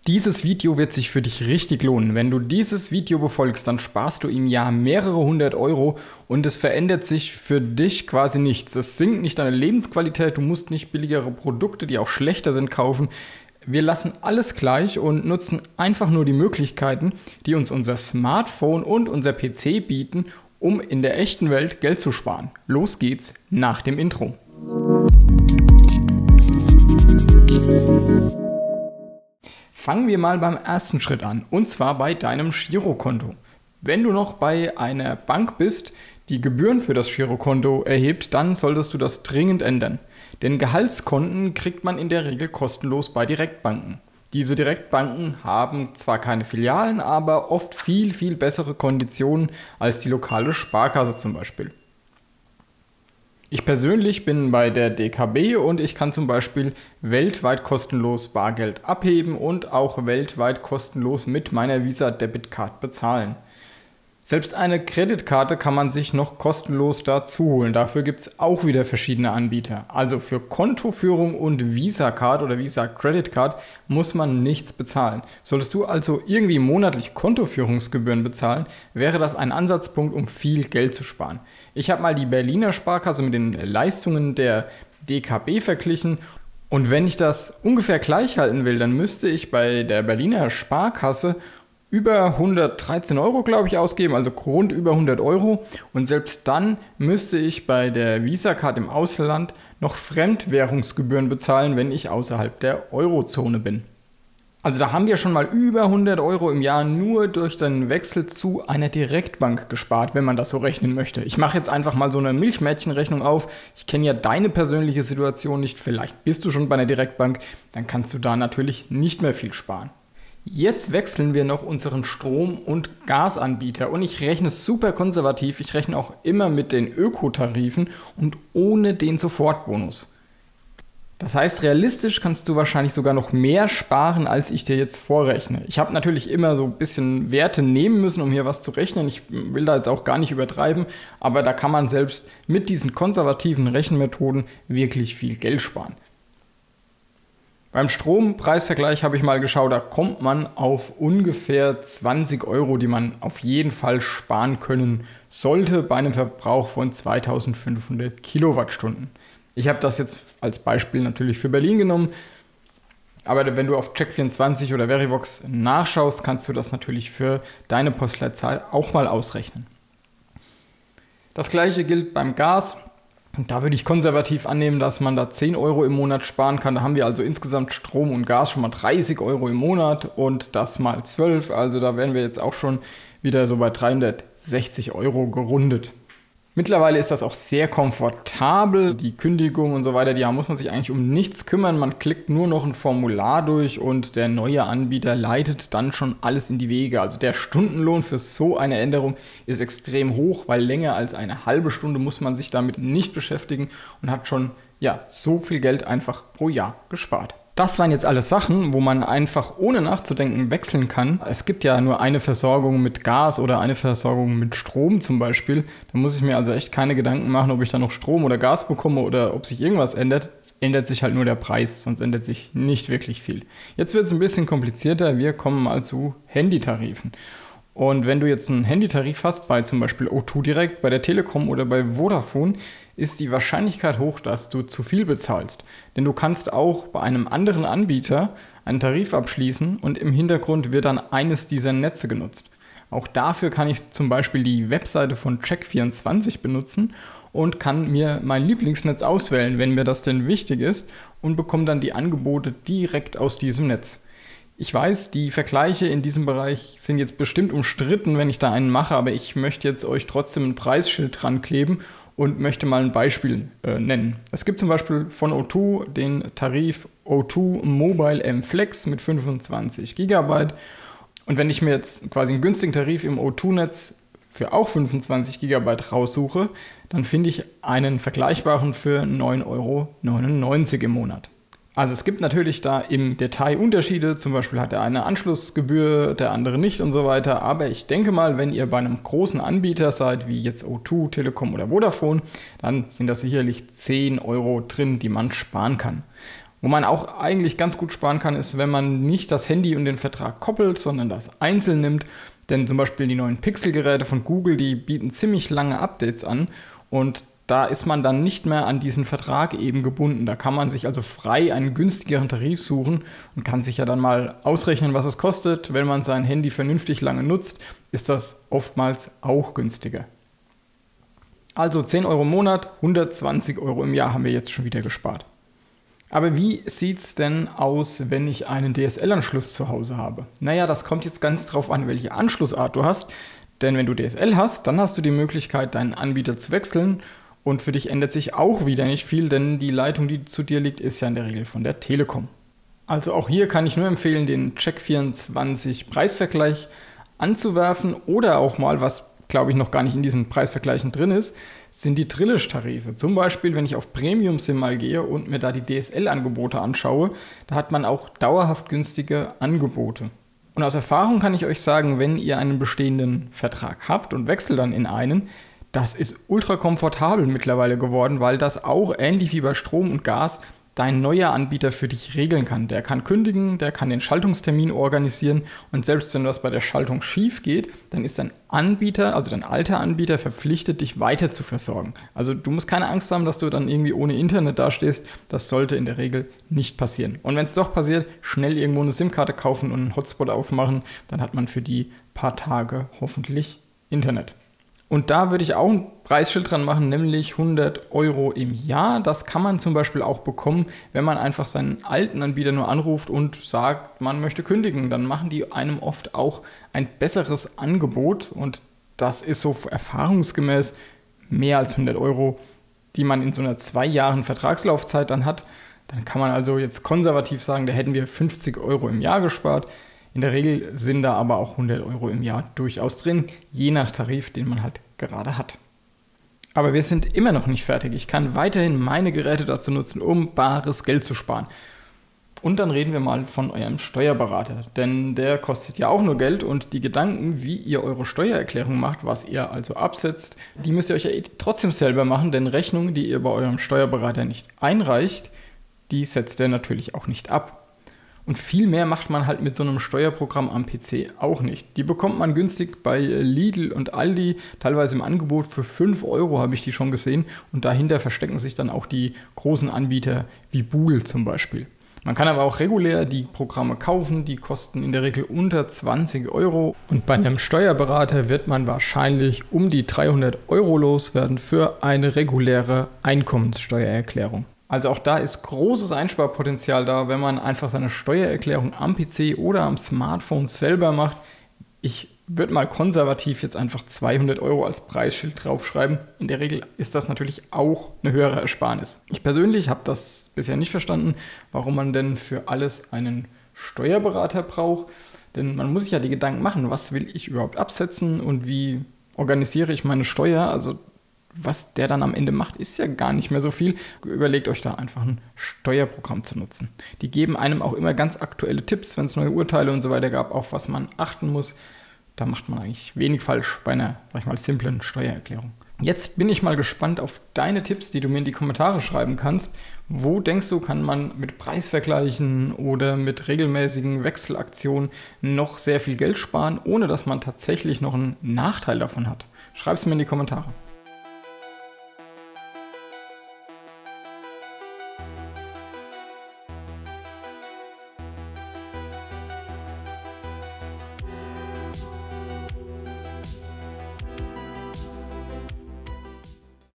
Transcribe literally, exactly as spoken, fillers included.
Dieses Video wird sich für dich richtig lohnen. Wenn du dieses Video befolgst, dann sparst du im Jahr mehrere hundert Euro und es verändert sich für dich quasi nichts. Es sinkt nicht deine Lebensqualität, du musst nicht billigere Produkte, die auch schlechter sind, kaufen. Wir lassen alles gleich und nutzen einfach nur die Möglichkeiten, die uns unser Smartphone und unser P C bieten, um in der echten Welt Geld zu sparen. Los geht's nach dem Intro. Fangen wir mal beim ersten Schritt an, und zwar bei deinem Girokonto. Wenn du noch bei einer Bank bist, die Gebühren für das Girokonto erhebt, dann solltest du das dringend ändern. Denn Gehaltskonten kriegt man in der Regel kostenlos bei Direktbanken. Diese Direktbanken haben zwar keine Filialen, aber oft viel, viel bessere Konditionen als die lokale Sparkasse zum Beispiel. Ich persönlich bin bei der D K B und ich kann zum Beispiel weltweit kostenlos Bargeld abheben und auch weltweit kostenlos mit meiner Visa Debit Card bezahlen. Selbst eine Kreditkarte kann man sich noch kostenlos dazu holen. Dafür gibt es auch wieder verschiedene Anbieter. Also für Kontoführung und Visa Card oder Visa Credit Card muss man nichts bezahlen. Solltest du also irgendwie monatlich Kontoführungsgebühren bezahlen, wäre das ein Ansatzpunkt, um viel Geld zu sparen. Ich habe mal die Berliner Sparkasse mit den Leistungen der D K B verglichen. Und wenn ich das ungefähr gleich halten will, dann müsste ich bei der Berliner Sparkasse über hundertdreizehn Euro, glaube ich, ausgeben, also rund über hundert Euro. Und selbst dann müsste ich bei der Visa Card im Ausland noch Fremdwährungsgebühren bezahlen, wenn ich außerhalb der Eurozone bin. Also da haben wir schon mal über hundert Euro im Jahr nur durch den Wechsel zu einer Direktbank gespart, wenn man das so rechnen möchte. Ich mache jetzt einfach mal so eine Milchmädchenrechnung auf. Ich kenne ja deine persönliche Situation nicht. Vielleicht bist du schon bei einer Direktbank, dann kannst du da natürlich nicht mehr viel sparen. Jetzt wechseln wir noch unseren Strom- und Gasanbieter und ich rechne super konservativ, ich rechne auch immer mit den Ökotarifen und ohne den Sofortbonus. Das heißt, realistisch kannst du wahrscheinlich sogar noch mehr sparen, als ich dir jetzt vorrechne. Ich habe natürlich immer so ein bisschen Werte nehmen müssen, um hier was zu rechnen. Ich will da jetzt auch gar nicht übertreiben, aber da kann man selbst mit diesen konservativen Rechenmethoden wirklich viel Geld sparen. Beim Strompreisvergleich habe ich mal geschaut, da kommt man auf ungefähr zwanzig Euro, die man auf jeden Fall sparen können sollte bei einem Verbrauch von zweitausendfünfhundert Kilowattstunden. Ich habe das jetzt als Beispiel natürlich für Berlin genommen, aber wenn du auf Check vierundzwanzig oder Verivox nachschaust, kannst du das natürlich für deine Postleitzahl auch mal ausrechnen. Das gleiche gilt beim Gas. Und da würde ich konservativ annehmen, dass man da zehn Euro im Monat sparen kann. Da haben wir also insgesamt Strom und Gas schon mal dreißig Euro im Monat und das mal zwölf. Also da wären wir jetzt auch schon wieder so bei dreihundertsechzig Euro gerundet. Mittlerweile ist das auch sehr komfortabel. Die Kündigung und so weiter, die muss man sich eigentlich um nichts kümmern. Man klickt nur noch ein Formular durch und der neue Anbieter leitet dann schon alles in die Wege. Also der Stundenlohn für so eine Änderung ist extrem hoch, weil länger als eine halbe Stunde muss man sich damit nicht beschäftigen und hat schon ja, so viel Geld einfach pro Jahr gespart. Das waren jetzt alles Sachen, wo man einfach ohne nachzudenken wechseln kann. Es gibt ja nur eine Versorgung mit Gas oder eine Versorgung mit Strom zum Beispiel. Da muss ich mir also echt keine Gedanken machen, ob ich da noch Strom oder Gas bekomme oder ob sich irgendwas ändert. Es ändert sich halt nur der Preis, sonst ändert sich nicht wirklich viel. Jetzt wird es ein bisschen komplizierter. Wir kommen mal zu Handytarifen. Und wenn du jetzt einen Handytarif hast, bei zum Beispiel O zwei Direct, bei der Telekom oder bei Vodafone, ist die Wahrscheinlichkeit hoch, dass du zu viel bezahlst. Denn du kannst auch bei einem anderen Anbieter einen Tarif abschließen und im Hintergrund wird dann eines dieser Netze genutzt. Auch dafür kann ich zum Beispiel die Webseite von Check vierundzwanzig benutzen und kann mir mein Lieblingsnetz auswählen, wenn mir das denn wichtig ist, und bekomme dann die Angebote direkt aus diesem Netz. Ich weiß, die Vergleiche in diesem Bereich sind jetzt bestimmt umstritten, wenn ich da einen mache, aber ich möchte jetzt euch trotzdem ein Preisschild dran kleben und möchte mal ein Beispiel äh, nennen. Es gibt zum Beispiel von O zwei den Tarif O zwei Mobile M Flex mit fünfundzwanzig Gigabyte. Und wenn ich mir jetzt quasi einen günstigen Tarif im O zwei Netz für auch fünfundzwanzig Gigabyte raussuche, dann finde ich einen vergleichbaren für neun Euro neunundneunzig im Monat. Also es gibt natürlich da im Detail Unterschiede, zum Beispiel hat der eine Anschlussgebühr, der andere nicht und so weiter, aber ich denke mal, wenn ihr bei einem großen Anbieter seid, wie jetzt O zwei, Telekom oder Vodafone, dann sind da sicherlich zehn Euro drin, die man sparen kann. Wo man auch eigentlich ganz gut sparen kann, ist, wenn man nicht das Handy und den Vertrag koppelt, sondern das einzeln nimmt. Denn zum Beispiel die neuen Pixel-Geräte von Google, die bieten ziemlich lange Updates an und da ist man dann nicht mehr an diesen Vertrag eben gebunden. Da kann man sich also frei einen günstigeren Tarif suchen und kann sich ja dann mal ausrechnen, was es kostet. Wenn man sein Handy vernünftig lange nutzt, ist das oftmals auch günstiger. Also zehn Euro im Monat, hundertzwanzig Euro im Jahr haben wir jetzt schon wieder gespart. Aber wie sieht es denn aus, wenn ich einen D S L-Anschluss zu Hause habe? Naja, das kommt jetzt ganz drauf an, welche Anschlussart du hast. Denn wenn du D S L hast, dann hast du die Möglichkeit, deinen Anbieter zu wechseln. Und für dich ändert sich auch wieder nicht viel, denn die Leitung, die zu dir liegt, ist ja in der Regel von der Telekom. Also auch hier kann ich nur empfehlen, den Check vierundzwanzig Preisvergleich anzuwerfen oder auch mal, was glaube ich noch gar nicht in diesen Preisvergleichen drin ist, sind die Drillisch-Tarife. Zum Beispiel, wenn ich auf Premium-Sim mal gehe und mir da die D S L-Angebote anschaue, da hat man auch dauerhaft günstige Angebote. Und aus Erfahrung kann ich euch sagen, wenn ihr einen bestehenden Vertrag habt und wechselt dann in einen, das ist ultra komfortabel mittlerweile geworden, weil das auch ähnlich wie bei Strom und Gas dein neuer Anbieter für dich regeln kann. Der kann kündigen, der kann den Schaltungstermin organisieren und selbst wenn das bei der Schaltung schief geht, dann ist dein Anbieter, also dein alter Anbieter, verpflichtet, dich weiter zu versorgen. Also du musst keine Angst haben, dass du dann irgendwie ohne Internet dastehst. Das sollte in der Regel nicht passieren. Und wenn es doch passiert, schnell irgendwo eine SIM-Karte kaufen und einen Hotspot aufmachen, dann hat man für die paar Tage hoffentlich Internet. Und da würde ich auch ein Preisschild dran machen, nämlich hundert Euro im Jahr. Das kann man zum Beispiel auch bekommen, wenn man einfach seinen alten Anbieter nur anruft und sagt, man möchte kündigen. Dann machen die einem oft auch ein besseres Angebot und das ist so erfahrungsgemäß mehr als hundert Euro, die man in so einer zwei Jahren Vertragslaufzeit dann hat. Dann kann man also jetzt konservativ sagen, da hätten wir fünfzig Euro im Jahr gespart. In der Regel sind da aber auch hundert Euro im Jahr durchaus drin, je nach Tarif, den man halt gerade hat. Aber wir sind immer noch nicht fertig. Ich kann weiterhin meine Geräte dazu nutzen, um bares Geld zu sparen. Und dann reden wir mal von eurem Steuerberater, denn der kostet ja auch nur Geld und die Gedanken, wie ihr eure Steuererklärung macht, was ihr also absetzt, die müsst ihr euch ja trotzdem selber machen, denn Rechnungen, die ihr bei eurem Steuerberater nicht einreicht, die setzt er natürlich auch nicht ab. Und viel mehr macht man halt mit so einem Steuerprogramm am P C auch nicht. Die bekommt man günstig bei Lidl und Aldi, teilweise im Angebot für fünf Euro habe ich die schon gesehen. Und dahinter verstecken sich dann auch die großen Anbieter wie Bool zum Beispiel. Man kann aber auch regulär die Programme kaufen, die kosten in der Regel unter zwanzig Euro. Und bei einem Steuerberater wird man wahrscheinlich um die dreihundert Euro loswerden für eine reguläre Einkommenssteuererklärung. Also auch da ist großes Einsparpotenzial da, wenn man einfach seine Steuererklärung am P C oder am Smartphone selber macht. Ich würde mal konservativ jetzt einfach zweihundert Euro als Preisschild draufschreiben. In der Regel ist das natürlich auch eine höhere Ersparnis. Ich persönlich habe das bisher nicht verstanden, warum man denn für alles einen Steuerberater braucht. Denn man muss sich ja die Gedanken machen, was will ich überhaupt absetzen und wie organisiere ich meine Steuer. Also was der dann am Ende macht, ist ja gar nicht mehr so viel. Überlegt euch da einfach ein Steuerprogramm zu nutzen. Die geben einem auch immer ganz aktuelle Tipps, wenn es neue Urteile und so weiter gab, auf was man achten muss. Da macht man eigentlich wenig falsch bei einer, sag ich mal, simplen Steuererklärung. Jetzt bin ich mal gespannt auf deine Tipps, die du mir in die Kommentare schreiben kannst. Wo denkst du, kann man mit Preisvergleichen oder mit regelmäßigen Wechselaktionen noch sehr viel Geld sparen, ohne dass man tatsächlich noch einen Nachteil davon hat? Schreib es mir in die Kommentare.